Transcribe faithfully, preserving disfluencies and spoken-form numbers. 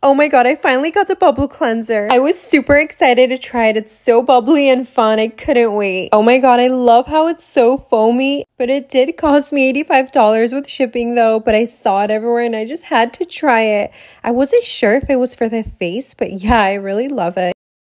Oh my god, I finally got the bubble cleanser. I was super excited to try it. It's so bubbly and fun. I couldn't wait. Oh my god, I love how it's so foamy. But it did cost me eighty-five dollars with shipping though. But I saw it everywhere and I just had to try it. I wasn't sure if it was for the face, but yeah, I really love it.